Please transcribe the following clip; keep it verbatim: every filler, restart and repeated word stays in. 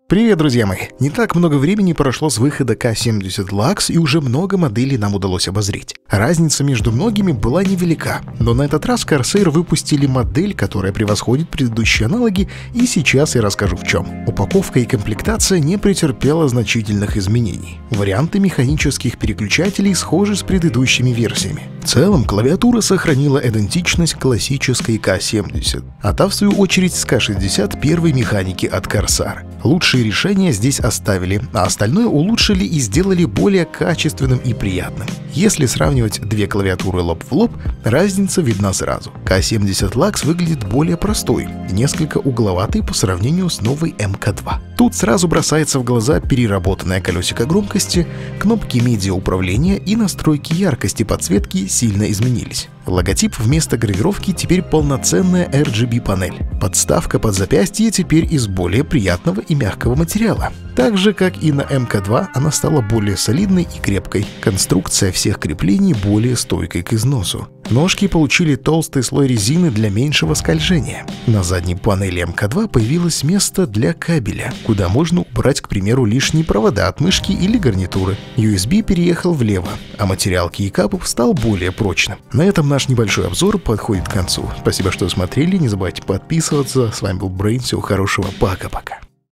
Привет, друзья мои! Не так много времени прошло с выхода К семьдесят Lux, и уже много моделей нам удалось обозреть. Разница между многими была невелика, но на этот раз Corsair выпустили модель, которая превосходит предыдущие аналоги, и сейчас я расскажу в чем. Упаковка и комплектация не претерпела значительных изменений. Варианты механических переключателей схожи с предыдущими версиями. В целом, клавиатура сохранила идентичность классической К семьдесят, а та в свою очередь с К шестьдесят первой механики от Corsair. Лучшие решения здесь оставили, а остальное улучшили и сделали более качественным и приятным. Если сравнивать две клавиатуры лоб в лоб, разница видна сразу. К семьдесят Lux выглядит более простой, несколько угловатой по сравнению с новой Эм Ка два. Тут сразу бросается в глаза переработанное колесико громкости, кнопки медиа-управления и настройки яркости подсветки сильно изменились. Логотип вместо гравировки теперь полноценная эр джи би-панель. Подставка под запястье теперь из более приятного и мягкого материала. Так же, как и на Эм Ка два, она стала более солидной и крепкой. Конструкция всех креплений более стойкой к износу. Ножки получили толстый слой резины для меньшего скольжения. На задней панели Эм Ка два появилось место для кабеля, куда можно убрать, к примеру, лишние провода от мышки или гарнитуры. ю эс би переехал влево, а материал кейкапов стал более прочным. На этом наш небольшой обзор подходит к концу. Спасибо, что смотрели, не забывайте подписываться. С вами был Брейн, всего хорошего, пока-пока.